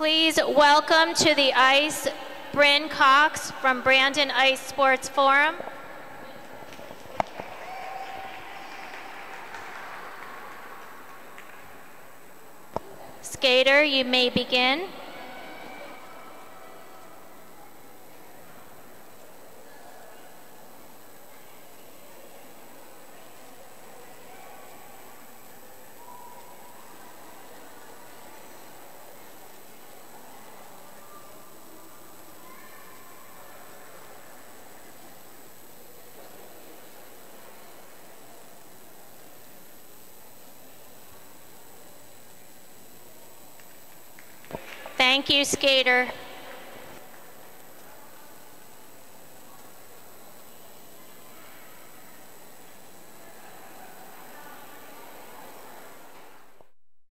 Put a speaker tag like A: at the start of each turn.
A: Please welcome to the ice Bryn Cox from Brandon Ice Sports Forum. Skater, you may begin. Thank you, skater.